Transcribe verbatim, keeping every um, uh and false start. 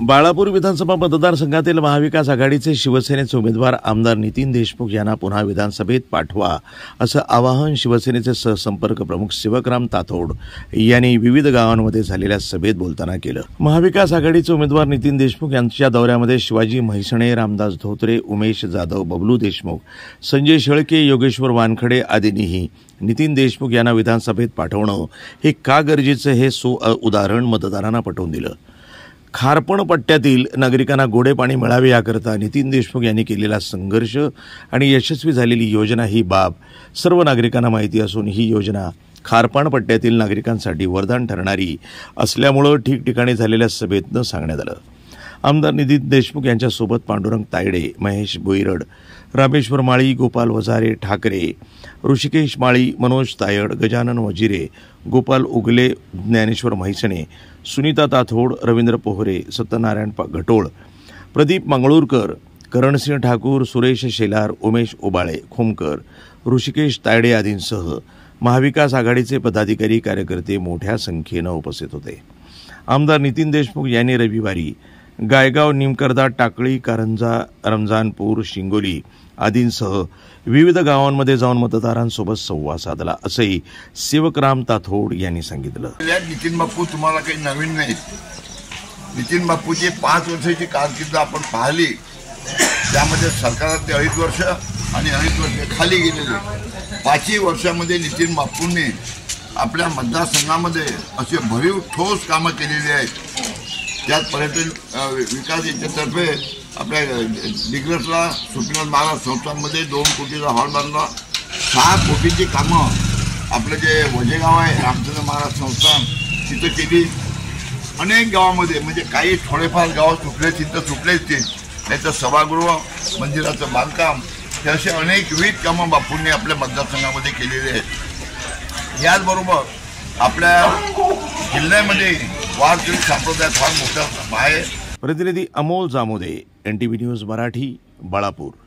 बाळापूर विधानसभा मतदारसंघातील महाविकास आघाडीचे शिवसेनेचे उमेदवार आमदार नितीन देशमुख यांना पुन्हा विधानसभेत पाठवा असं आवाहन शिवसेनेचे सहसंपर्क प्रमुख सेवकराम ताथोड यांनी विविध गावांमध्ये झालेल्या सभेत बोलताना केलं। महाविकास आघाडीचे उमेदवार नितीन देशमुख यांच्या दौऱ्यामध्ये शिवाजी म्हैसणे, रामदास धोत्रे, उमेश जाधव, बबलू देशमुख, संजय शेळके, योगेश्वर वानखडे आदींनीही नितीन देशमुख यांना विधानसभेत पाठवणं हे का गरजेचं हे सो उदाहरण मतदारांना पटवून दिलं। खारपण पट्ट्यातील नागरिकांना गोडे पाणी मिळावे याकरता नितीन देशमुख यांनी केलेला संघर्ष आणि यशस्वी झालेली योजना ही बाब सर्व नागरिकांना माहिती असून ही योजना खारपण पट्ट्यातील नागरिकांसाठी वरदान ठरणारी असल्यामुळे ठिकठिकाणी झालेल्या सभेतनं सांगण्यात आलं। आमदार नितीन देशमुख यांच्यासोबत पांडुरंग तायडे, महेश बोईरड, रामेश्वर माळी, गोपाल वजारे ठाकरे, ऋषिकेश माळी, मनोज तायड, गजानन वजिरे, गोपाल उगले, ज्ञानेश्वर म्हैसणे, सुनीता ताथोड, रवींद्र पोहरे, सत्यनारायण घटोळ, प्रदीप मंगळूरकर, करणसिंह ठाकूर, सुरेश शेलार, उमेश ओबाळे, खोमकर, ऋषिकेश तायडे आदींसह महाविकास आघाडीचे पदाधिकारी कार्यकर्ते मोठ्या संख्येनं उपस्थित होते। आमदार नितीन देशमुख यांनी रविवारी गायगाव, निमकरदा, टाकळी, कारंजा, रमजानपूर, शिंगोली आदींसह विविध गावांमध्ये जाऊन मतदारांसोबत संवाद साधला असंही सेवकराम ताथोड यांनी सांगितलं। नितीन बापू तुम्हाला काही नवीन नाही। नितीन बापूची पाच वर्षाची कारकीर्द आपण पाहिली, त्यामध्ये सरकारात ते अडीच वर्ष आणि अडीच वर्ष खाली गेलेले। पाचही वर्षामध्ये नितीन बापूंनी आपल्या मतदारसंघामध्ये असे भरीव ठोस कामं केलेली आहेत। त्यात पर्यटन विकास याच्यातर्फे आपल्या डिग्रसला सुपीनाथ महाराज संस्थांमध्ये दोन कोटीचा हॉल बांधला। सहा कोटीची कामं आपलं जे वजेगाव आहे रामचंद्र महाराज संस्थान तिथं केली। अनेक गावामध्ये म्हणजे काही थोडेफार गाव सुटले तिथं सुटलेच ते, नाही तर सभागृह, मंदिराचं बांधकाम हे असे अनेक विविध कामं बापूंनी आपल्या मतदारसंघामध्ये केलेले आहेत। याचबरोबर आपल्या जिल्ह्यामध्ये वारकरी संप्रदाय फार मोठा आहे। प्रतिनिधी Amol Jamode, N T V news Marathi, Balapur.